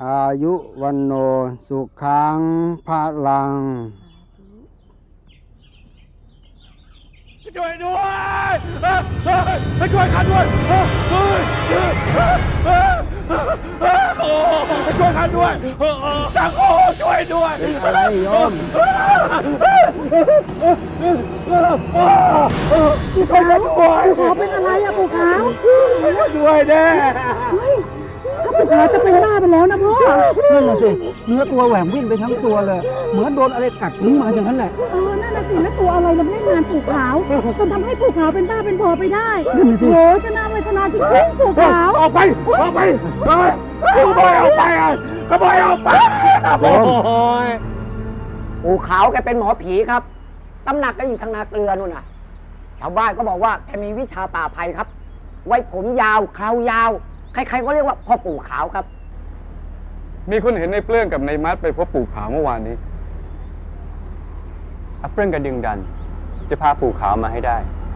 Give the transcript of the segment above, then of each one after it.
อายุวันโนสุขังพลังช่วยด้วยช่วยข้าด้วยโอ้ช่วยข้าด้วยจังโอ้ช่วยด้วยอะไรโยมช่วยด้วยเป็นอะไรอะปู่ขาวช่วยแน่ถ้าปู่ขาวจะเป็นบ้าไปแล้วนะพ่อนั่นน่ะสิเนื้อตัวแหว่งวิ่นไปทั้งตัวเลยเหมือนโดนอะไรกัดทิ้งมาอย่างนั้นแหละนั่นน่ะสิแล้วตัวอะไรเราเล่นงานปู่ขาวจนทำให้ปู่ขาวเป็นบ้าเป็นบอไปได้โอ้จะน่าเวทนาจริงๆปู่ขาวออกไปขโมยออกไปขโมยออกไปปู่ขาวแกเป็นหมอผีครับตำหนักก็อยู่ทางนาเกลือนู่นน่ะชาวบ้านก็บอกว่าแกมีวิชาป่าไผ่ครับไว้ผมยาวเครายาวใครๆก็เรียกว่าพ่อปู่ขาวครับมีคนเห็นในเปลื้องกับในมัดไปพบปู่ขาวเมื่อวานนี้เปลื้องกับดึงดันจะพาปู่ขาวมาให้ได้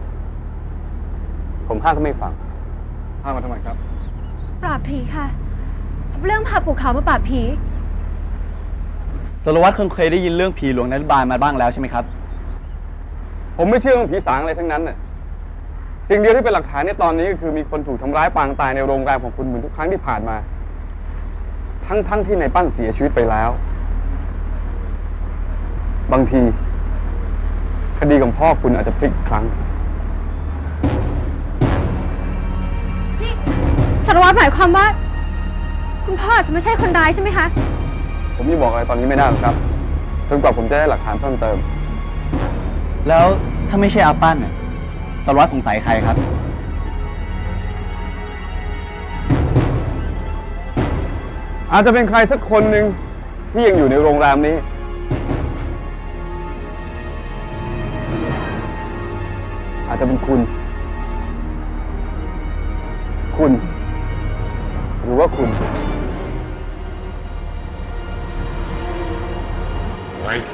ผมห้ามก็ไม่ฟังห้ามมาทำไมครับปราบผีค่ะเรื่องพาปู่ขาวมาปราบผีสารวัตรคงเคยได้ยินเรื่องผีหลวงนฤบาลมาบ้างแล้วใช่ไหมครับผมไม่เชื่อเรื่องผีสางอะไรทั้งนั้นน่ะสิ่งเดียวที่เป็นหลักฐานในตอนนี้ก็คือมีคนถูกทำร้ายปางตายในโรงแรมของคุณเหมือนทุกครั้งที่ผ่านมาทั้งที่ในปั้นเสียชีวิตไปแล้วบางทีคดีของพ่อคุณอาจจะพลิกครั้งนี่สารวัตรหมายความว่าคุณพ่อจะไม่ใช่คนร้ายใช่ไหมคะผมยังบอกอะไรตอนนี้ไม่ได้หรอกครับจนกว่าผมจะได้หลักฐานเพิ่มเติมแล้วถ้าไม่ใช่อาปั้นเนี่ยสารวัตรสงสัยใครครับอาจจะเป็นใครสักคนหนึ่งที่ยังอยู่ในโรงแรมนี้อาจจะเป็นคุณหรือว่าคุณนาย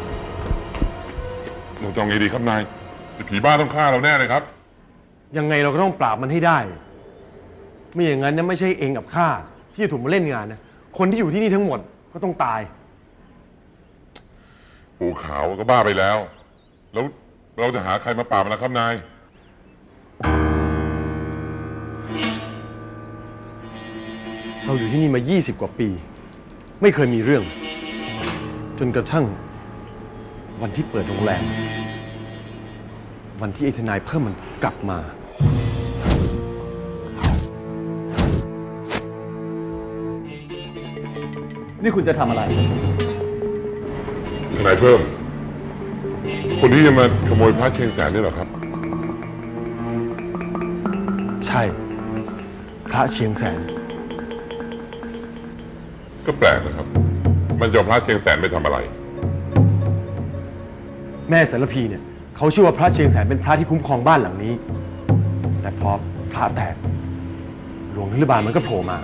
เราจะเอาไงดีครับนายผีบ้าต้องฆ่าเราแน่เลยครับยังไงเราก็ต้องปราบมันให้ได้ไม่อย่างนั้นนะไม่ใช่เองกับข้าที่จะถูกมาเล่นงานนะคนที่อยู่ที่นี่ทั้งหมดก็ต้องตายปู่ขาวก็บ้าไปแล้วเราจะหาใครมาปราบมันล่ะครับนายเราอยู่ที่นี่มา20 กว่าปีไม่เคยมีเรื่องจนกระทั่งวันที่เปิดโรงแรมวันที่ไอ้ทนายเพิ่มมันกลับมานี่คุณจะทำอะไรทนายเพิ่มคนที่จะมาขโมยพระเชียงแสนนี่เหรอครับใช่พระเชียงแสนก็แปลกนะครับมันจะเอาพระเชียงแสนไปทำอะไรแม่สารพีเนี่ยเขาเชื่อว่าพระเชียงแสนเป็นพระที่คุ้มครองบ้านหลังนี้แต่พอพระแตกหลวงนฤบาลมันก็โผล่มา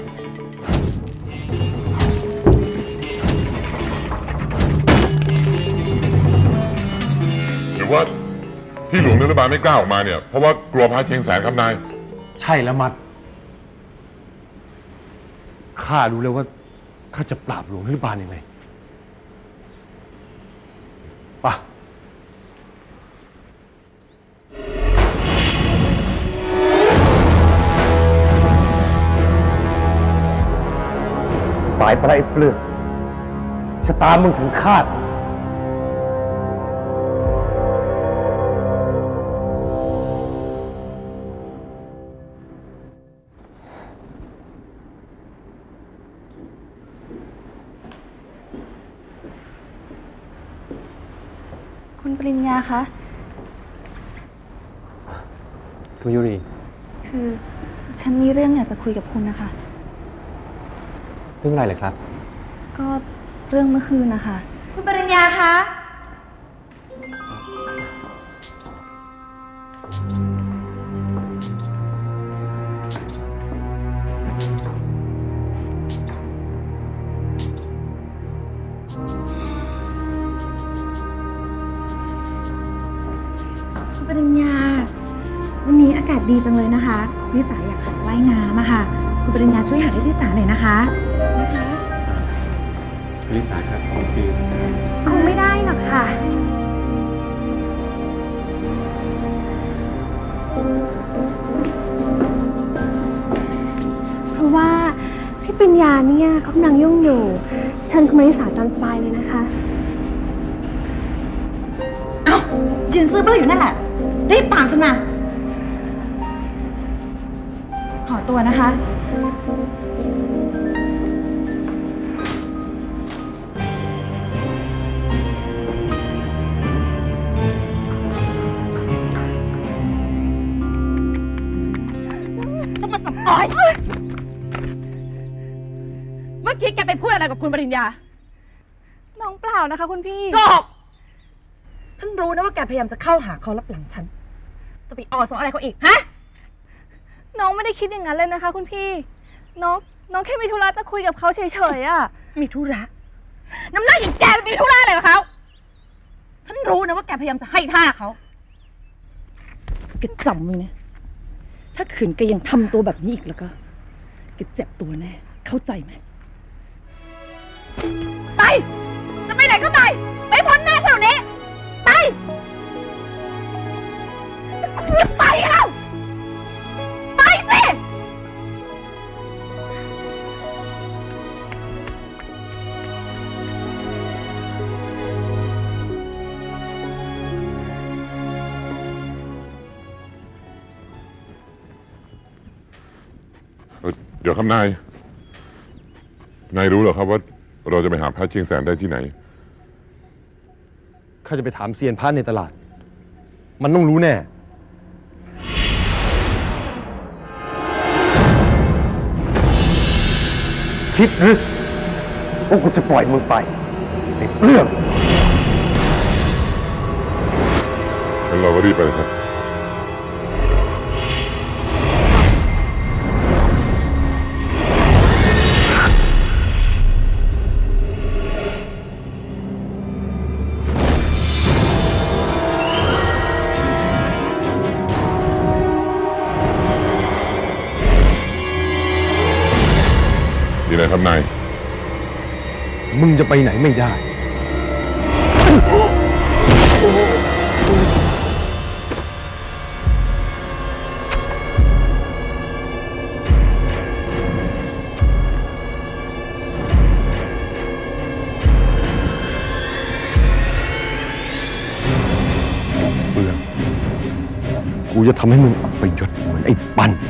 หรือว่าที่หลวงนฤบาลไม่กล้าออกมาเนี่ยเพราะว่ากลัวพระเชียงแสนครับนายใช่แล้วมัดข้ารู้แล้วว่าข้าจะปราบหลวงนฤบาลยังไงป่ะสายพระไอ้เปลือกชะตามึงถึงคาดคุณปริญญาคะคุณยุรีคือฉันมีเรื่องอยากจะคุยกับคุณนะคะเรื่องอะไรเลยครับก็เรื่องเมื่อคืนนะคะคุณปริญญาคะคุณปริญญาวันนี้อากาศดีจังเลยนะคะวิสาอยากหัดว่ายน้ำอะค่ะคุณปริญญาช่วยหัดให้วิสาหน่อยนะคะลิสาครับคือคงไม่ได้หรอกค่ะ เพราะว่าพี่ปัญญาเนี่ยเขากำลังยุ่งอยู่เชิญคุณมาริสาตามสบายเลยนะคะเอ้ายืนซื้อเบอร์อยู่นั่นแหละรีบตามฉันมาขอตัวนะคะต้องมาสับอ้อยเมื่อกี้แกไปพูดอะไรกับคุณปริญญาน้องเปล่านะคะคุณพี่โกหกฉันรู้นะว่าแกพยายามจะเข้าหาเขารับหลังฉัน จะไปออสอะไรเขาอีก ฮะน้องไม่ได้คิดอย่างนั้นเลยนะคะคุณพี่ น้องแค่มีธุระจะคุยกับเขาเฉยๆอ่ะมีธุระ น้ำหน้าอย่างแกจะมีธุระอะไรกับเขา ฉันรู้นะว่าแกพยายามจะให้ท่าเขาแกจำไว้นะ ถ้าขืนแกยังทำตัวแบบนี้อีกแล้วก็แกเจ็บตัวแน่ เข้าใจไหม ไป จะไปไหนก็ไป ไปพ้นหน้าฉันเดี๋ยวนี้ ไป ไปแล้ว ไปสิเดี๋ยวครับนายรู้เหรอครับว่าเราจะไปหาพระเชียงแสนได้ที่ไหนข้าจะไปถามเซียนพระในตลาด มันต้องรู้แน่ คิดหรือว่ากูจะปล่อยมึงไปไอ้เปลือกงั้นเราก็รีบไปเลยครับ นี่แหละครับนายมึงจะไปไหนไม่ได้ เบื่อกูจะทำให้มึงอับยศเหมือนไอ้ปัน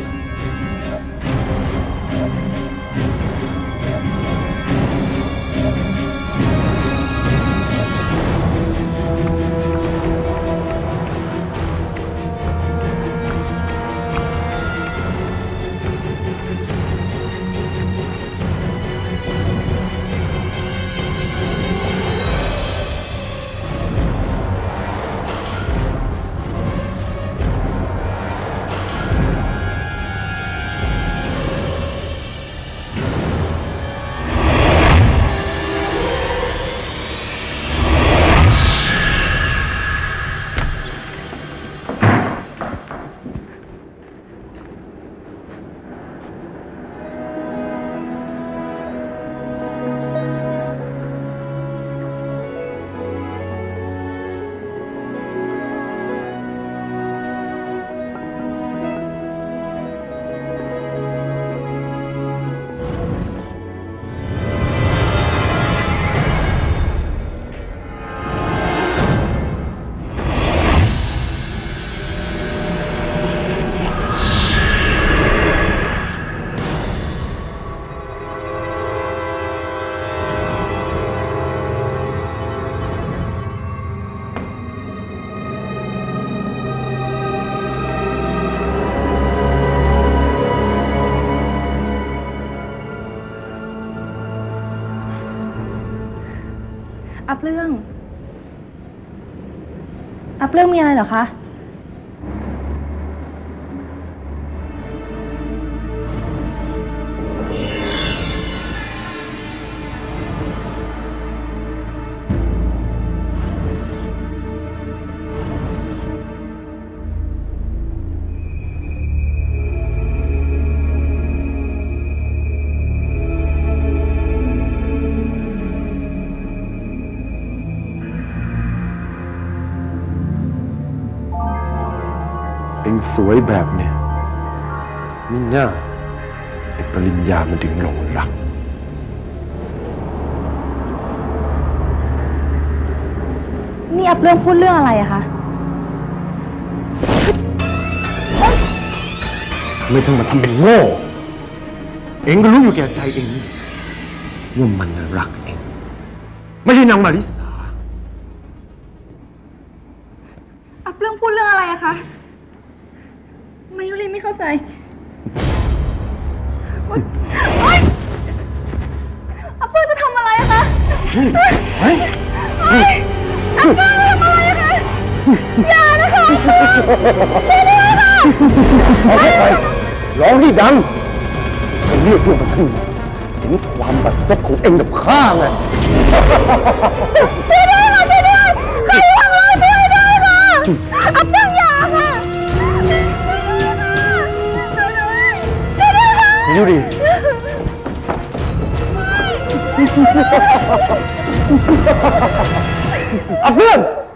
อัพเรื่องมีอะไรเหรอคะสวยแบบเนี้ยมิน่าไอ้ปริญญามันถึงหลงรักนี่อับเรื่องพูดเรื่องอะไรอะคะไม่ต้องมาทำเป็นโง่ เองก็รู้อยู่แก่ใจเองว่ามันรักเองไม่ใช่นางมาริสาอับเรื่องพูดเรื่องอะไรอะคะมายุรีไม่เข้าใจโอ๊ยอับเพื่อนจะทำอะไรอะคะอับเพื่อนทำอะไรอะคะอย่านะคะช่วยด้วยค่ะเอาเข้าไปร้องให้ดังไปเรียกพวกมันขึ้นมาเห็นความบัดซบของเองกับข้าไงช่วยด้วยค่ะช่วยด้วยใครทำอะไรช่วยด้วยค่ะอับเพื่อนอย่าค่ะช่วยด้วยค่ะมายุรีเพื่อน